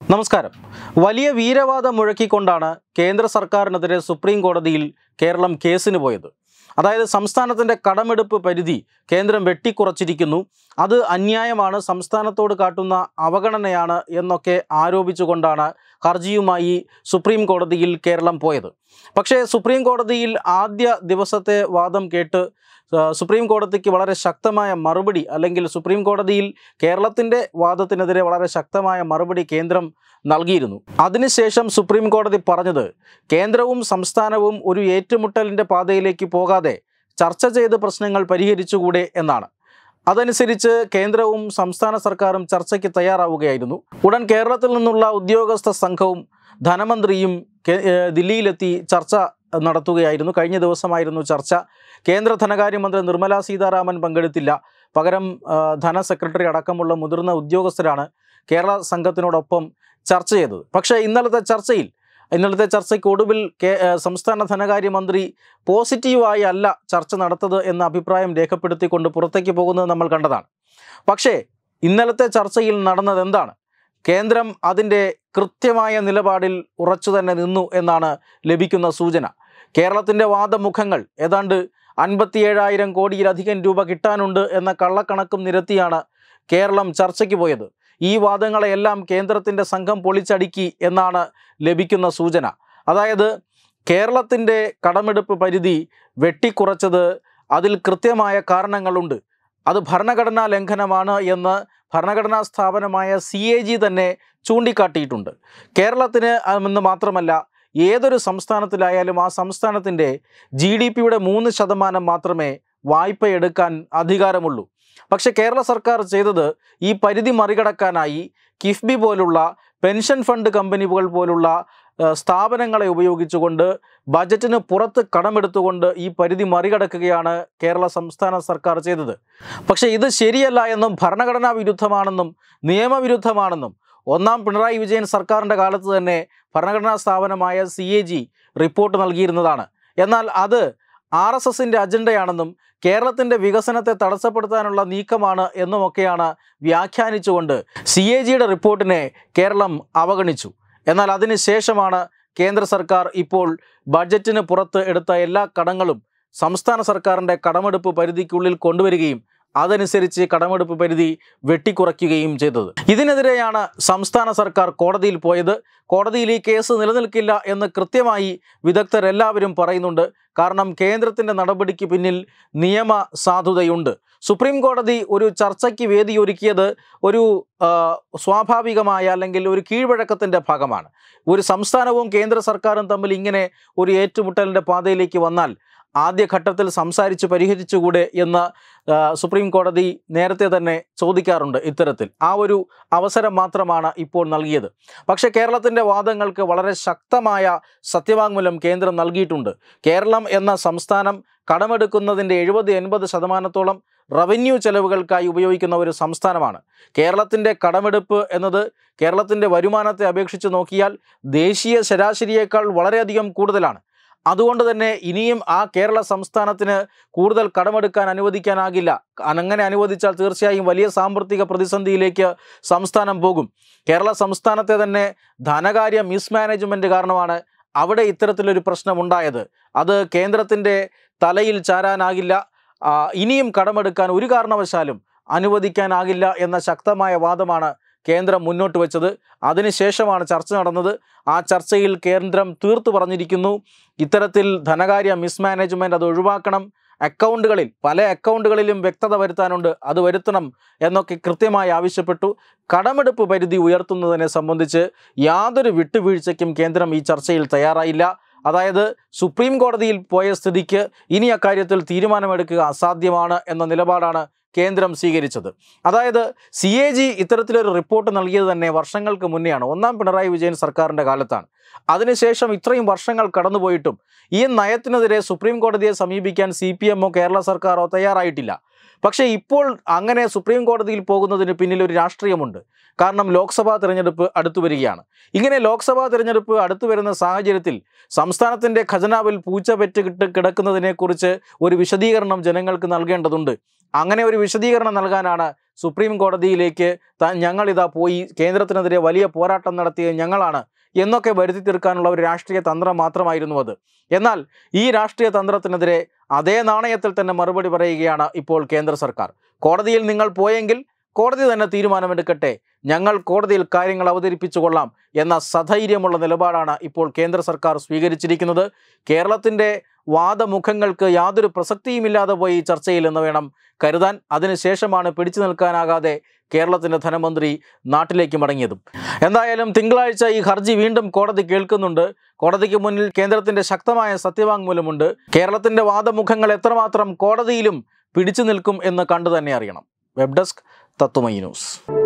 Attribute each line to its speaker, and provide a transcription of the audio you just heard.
Speaker 1: നമസ്കാരം. വലിയ വീരവാദം മുഴക്കിക്കൊണ്ടാണ് കേന്ദ്ര സർക്കാരിനെതിരെ സുപ്രീം കോടതിയിൽ കേരളം കേസിന് പോയത്. അതായത് സംസ്ഥാനത്തിൻ്റെ കടമെടുപ്പ് പരിധി കേന്ദ്രം വെട്ടിക്കുറച്ചിരിക്കുന്നു, അത് അന്യായമാണ്, സംസ്ഥാനത്തോട് കാട്ടുന്ന അവഗണനയാണ് എന്നൊക്കെ ആരോപിച്ചുകൊണ്ടാണ് ഹർജിയുമായി സുപ്രീം കോടതിയിൽ കേരളം പോയത്. പക്ഷേ സുപ്രീം കോടതിയിൽ ആദ്യ ദിവസത്തെ വാദം കേട്ട് സുപ്രീം കോടതിക്ക് വളരെ ശക്തമായ മറുപടി, അല്ലെങ്കിൽ സുപ്രീം കോടതിയിൽ കേരളത്തിൻ്റെ വാദത്തിനെതിരെ വളരെ ശക്തമായ മറുപടി കേന്ദ്രം നൽകിയിരുന്നു. അതിനുശേഷം സുപ്രീം കോടതി പറഞ്ഞത് കേന്ദ്രവും സംസ്ഥാനവും ഒരു ഏറ്റുമുട്ടലിൻ്റെ പാതയിലേക്ക് പോകാതെ ചർച്ച ചെയ്ത് പ്രശ്നങ്ങൾ പരിഹരിച്ചുകൂടെ എന്നാണ്. അതനുസരിച്ച് കേന്ദ്രവും സംസ്ഥാന സർക്കാരും ചർച്ചയ്ക്ക് തയ്യാറാവുകയായിരുന്നു. ഉടൻ കേരളത്തിൽ നിന്നുള്ള ഉദ്യോഗസ്ഥ സംഘവും ധനമന്ത്രിയും ദില്ലിയിലെത്തി ചർച്ച നടത്തുകയായിരുന്നു. കഴിഞ്ഞ ദിവസമായിരുന്നു ചർച്ച. കേന്ദ്ര ധനകാര്യമന്ത്രി നിർമ്മല സീതാരാമൻ പങ്കെടുത്തില്ല. പകരം ധനസെക്രട്ടറി അടക്കമുള്ള മുതിർന്ന ഉദ്യോഗസ്ഥരാണ് കേരള സംഘത്തിനോടൊപ്പം ചർച്ച ചെയ്തത്. പക്ഷേ ഇന്നലത്തെ ചർച്ചയ്ക്ക് ഒടുവിൽ സംസ്ഥാന ധനകാര്യമന്ത്രി പോസിറ്റീവായി അല്ല ചർച്ച നടത്തത് എന്ന അഭിപ്രായം രേഖപ്പെടുത്തിക്കൊണ്ട് പുറത്തേക്ക് പോകുന്നത് നമ്മൾ കണ്ടതാണ്. പക്ഷേ ഇന്നലത്തെ ചർച്ചയിൽ നടന്നത് എന്താണ്? കേന്ദ്രം അതിൻ്റെ കൃത്യമായ നിലപാടിൽ ഉറച്ചു തന്നെ നിന്നു എന്നാണ് ലഭിക്കുന്ന സൂചന. കേരളത്തിൻ്റെ വാദമുഖങ്ങൾ ഏതാണ്ട് 57,000 കോടിയിലധികം രൂപ കിട്ടാനുണ്ട് എന്ന കള്ളക്കണക്കും നിരത്തിയാണ് കേരളം ചർച്ചയ്ക്ക് പോയത്. ഈ വാദങ്ങളെയെല്ലാം കേന്ദ്രത്തിൻ്റെ സംഘം പൊളിച്ചടുക്കി എന്നാണ് ലഭിക്കുന്ന സൂചന. അതായത് കേരളത്തിൻ്റെ കടമെടുപ്പ് പരിധി വെട്ടിക്കുറച്ചത് അതിൽ കൃത്യമായ കാരണങ്ങളുണ്ട്, അത് ഭരണഘടനാ ലംഘനമാണ് എന്ന് ഭരണഘടനാ സ്ഥാപനമായ CAG തന്നെ ചൂണ്ടിക്കാട്ടിയിട്ടുണ്ട്. കേരളത്തിന് എന്ന് മാത്രമല്ല, ഏതൊരു സംസ്ഥാനത്തിലായാലും ആ സംസ്ഥാനത്തിൻ്റെ GDPയുടെ 3% മാത്രമേ വായ്പ എടുക്കാൻ അധികാരമുള്ളൂ. പക്ഷേ കേരള സർക്കാർ ചെയ്തത് ഈ പരിധി മറികടക്കാനായി കിഫ്ബി പോലുള്ള പെൻഷൻ ഫണ്ട് കമ്പനികൾ പോലുള്ള സ്ഥാപനങ്ങളെ ഉപയോഗിച്ചുകൊണ്ട് ബജറ്റിന് പുറത്ത് കടമെടുത്തുകൊണ്ട് ഈ പരിധി മറികടക്കുകയാണ് കേരള സംസ്ഥാന സർക്കാർ ചെയ്തത്. പക്ഷേ ഇത് ശരിയല്ല എന്നും ഭരണഘടനാ വിരുദ്ധമാണെന്നും നിയമവിരുദ്ധമാണെന്നും ഒന്നാം പിണറായി വിജയൻ സർക്കാരിൻ്റെ കാലത്ത് തന്നെ ഭരണഘടനാ സ്ഥാപനമായ CAG റിപ്പോർട്ട് നൽകിയിരുന്നതാണ്. എന്നാൽ അത് RSSൻ്റെ അജണ്ടയാണെന്നും കേരളത്തിൻ്റെ വികസനത്തെ തടസ്സപ്പെടുത്താനുള്ള നീക്കമാണ് എന്നുമൊക്കെയാണ് വ്യാഖ്യാനിച്ചുകൊണ്ട് CAGയുടെ റിപ്പോർട്ടിനെ കേരളം അവഗണിച്ചു. എന്നാൽ അതിന് ശേഷമാണ് കേന്ദ്ര സർക്കാർ ഇപ്പോൾ ബഡ്ജറ്റിന് പുറത്ത് എടുത്ത എല്ലാ കടങ്ങളും സംസ്ഥാന സർക്കാരിൻ്റെ കടമെടുപ്പ് പരിധിക്കുള്ളിൽ കൊണ്ടുവരികയും അതനുസരിച്ച് കടമെടുപ്പ് പരിധി വെട്ടിക്കുറയ്ക്കുകയും ചെയ്തത്. ഇതിനെതിരെയാണ് സംസ്ഥാന സർക്കാർ കോടതിയിൽ പോയത്. കോടതിയിൽ ഈ കേസ് നിലനിൽക്കില്ല എന്ന് കൃത്യമായി വിദഗ്ധരെല്ലാവരും പറയുന്നുണ്ട്. കാരണം കേന്ദ്രത്തിൻ്റെ നടപടിക്ക് പിന്നിൽ നിയമ സാധുതയുണ്ട്. സുപ്രീം കോടതി ഒരു ചർച്ചയ്ക്ക് വേദിയൊരുക്കിയത് ഒരു സ്വാഭാവികമായ അല്ലെങ്കിൽ ഒരു കീഴ്വഴക്കത്തിൻ്റെ ഭാഗമാണ്. ഒരു സംസ്ഥാനവും കേന്ദ്ര സർക്കാരും തമ്മിൽ ഇങ്ങനെ ഒരു ഏറ്റുമുട്ടലിൻ്റെ പാതയിലേക്ക് വന്നാൽ ആദ്യഘട്ടത്തിൽ സംസാരിച്ച് പരിഹരിച്ചുകൂടെ എന്ന് സുപ്രീം കോടതി നേരത്തെ തന്നെ ചോദിക്കാറുണ്ട്. ഇത്തരത്തിൽ ആ ഒരു അവസരം മാത്രമാണ് ഇപ്പോൾ നൽകിയത്. പക്ഷേ കേരളത്തിൻ്റെ വാദങ്ങൾക്ക് വളരെ ശക്തമായ സത്യവാങ്മൂലം കേന്ദ്രം നൽകിയിട്ടുണ്ട്. കേരളം എന്ന സംസ്ഥാനം കടമെടുക്കുന്നതിൻ്റെ 70-80% റവന്യൂ ചെലവുകൾക്കായി ഉപയോഗിക്കുന്ന ഒരു സംസ്ഥാനമാണ്. കേരളത്തിൻ്റെ കടമെടുപ്പ് എന്നത് കേരളത്തിൻ്റെ വരുമാനത്തെ അപേക്ഷിച്ച് നോക്കിയാൽ ദേശീയ ശരാശരിയേക്കാൾ വളരെയധികം കൂടുതലാണ്. അതുകൊണ്ട് തന്നെ ഇനിയും ആ കേരള സംസ്ഥാനത്തിന് കൂടുതൽ കടമെടുക്കാൻ അനുവദിക്കാനാകില്ല. അങ്ങനെ അനുവദിച്ചാൽ തീർച്ചയായും വലിയ സാമ്പത്തിക പ്രതിസന്ധിയിലേക്ക് സംസ്ഥാനം പോകും. കേരള സംസ്ഥാനത്തെ തന്നെ ധനകാര്യ മിസ്മാനേജ്മെൻറ്റ് കാരണമാണ് അവിടെ ഇത്തരത്തിലൊരു പ്രശ്നമുണ്ടായത്. അത് കേന്ദ്രത്തിൻ്റെ തലയിൽ ചാരാനാകില്ല. ഇനിയും കടമെടുക്കാൻ ഒരു കാരണവശാലും അനുവദിക്കാനാകില്ല എന്ന ശക്തമായ വാദമാണ് കേന്ദ്രം മുന്നോട്ട് വെച്ചത്. അതിനുശേഷമാണ് ചർച്ച നടന്നത്. ആ ചർച്ചയിൽ കേന്ദ്രം തീർത്തു പറഞ്ഞിരിക്കുന്നു, ഇത്തരത്തിൽ ധനകാര്യ മിസ്മാനേജ്മെൻറ്റ് അത് ഒഴിവാക്കണം, പല അക്കൗണ്ടുകളിലും വ്യക്തത വരുത്താനുണ്ട്, അത് വരുത്തണം എന്നൊക്കെ കൃത്യമായി ആവശ്യപ്പെട്ടു. കടമെടുപ്പ് പരിധി ഉയർത്തുന്നതിനെ സംബന്ധിച്ച് യാതൊരു വിട്ടുവീഴ്ചയ്ക്കും കേന്ദ്രം ഈ ചർച്ചയിൽ തയ്യാറായില്ല. അതായത് സുപ്രീം കോടതിയിൽ പോയ സ്ഥിതിക്ക് ഇനി അക്കാര്യത്തിൽ തീരുമാനമെടുക്കുക അസാധ്യമാണ് എന്ന നിലപാടാണ് കേന്ദ്രം സ്വീകരിച്ചത്. അതായത് CAG ഇത്തരത്തിലൊരു റിപ്പോർട്ട് നൽകിയത് തന്നെ വർഷങ്ങൾക്ക് മുന്നെയാണ്, ഒന്നാം പിണറായി വിജയൻ സർക്കാരിൻ്റെ കാലത്താണ്. അതിനുശേഷം ഇത്രയും വർഷങ്ങൾ കടന്നുപോയിട്ടും ഈ നയത്തിനെതിരെ സുപ്രീം കോടതിയെ സമീപിക്കാൻ CPMോ കേരള സർക്കാരോ തയ്യാറായിട്ടില്ല. പക്ഷേ ഇപ്പോൾ അങ്ങനെ സുപ്രീം കോടതിയിൽ പോകുന്നതിന് പിന്നിൽ ഒരു രാഷ്ട്രീയമുണ്ട്. കാരണം ലോക്സഭാ തിരഞ്ഞെടുപ്പ് അടുത്തു വരികയാണ്. ഇങ്ങനെ ലോക്സഭാ തിരഞ്ഞെടുപ്പ് അടുത്തു വരുന്ന സാഹചര്യത്തിൽ സംസ്ഥാനത്തിൻ്റെ ഖജനാവിൽ പൂച്ച പെറ്റ് കിടക്കുന്നതിനെക്കുറിച്ച് ഒരു വിശദീകരണം ജനങ്ങൾക്ക് നൽകേണ്ടതുണ്ട്. അങ്ങനെ ഒരു വിശദീകരണം നൽകാനാണ് സുപ്രീം കോടതിയിലേക്ക് ഞങ്ങളിതാ പോയി കേന്ദ്രത്തിനെതിരെ വലിയ പോരാട്ടം നടത്തിയത് ഞങ്ങളാണ് എന്നൊക്കെ വരുത്തി തീർക്കാനുള്ള ഒരു രാഷ്ട്രീയ തന്ത്രം മാത്രമായിരുന്നു അത്. എന്നാൽ ഈ രാഷ്ട്രീയ തന്ത്രത്തിനെതിരെ അതേ നാണയത്തിൽ തന്നെ മറുപടി പറയുകയാണ് ഇപ്പോൾ കേന്ദ്ര സർക്കാർ. കോടതിയിൽ നിങ്ങൾ പോയെങ്കിൽ കോടതി തന്നെ തീരുമാനമെടുക്കട്ടെ, ഞങ്ങൾ കോടതിയിൽ കാര്യങ്ങൾ അവതരിപ്പിച്ചു കൊള്ളാം എന്ന സധൈര്യമുള്ള നിലപാടാണ് ഇപ്പോൾ കേന്ദ്ര സർക്കാർ സ്വീകരിച്ചിരിക്കുന്നത്. കേരളത്തിൻ്റെ വാദമുഖങ്ങൾക്ക് യാതൊരു പ്രസക്തിയുമില്ലാതെ പോയി ഈ ചർച്ചയിൽ എന്ന് വേണം കരുതാൻ. അതിനുശേഷമാണ് പിടിച്ചു നിൽക്കാനാകാതെ കേരളത്തിൻ്റെ ധനമന്ത്രി നാട്ടിലേക്ക് മടങ്ങിയതും. എന്തായാലും തിങ്കളാഴ്ച ഈ ഹർജി വീണ്ടും കോടതി കേൾക്കുന്നുണ്ട്. കോടതിക്ക് മുന്നിൽ കേന്ദ്രത്തിൻ്റെ ശക്തമായ സത്യവാങ്മൂലമുണ്ട്. കേരളത്തിൻ്റെ വാദമുഖങ്ങൾ എത്രമാത്രം കോടതിയിലും പിടിച്ചു നിൽക്കും എന്ന് കണ്ടു തന്നെ അറിയണം. Web desk Tatwamayi news.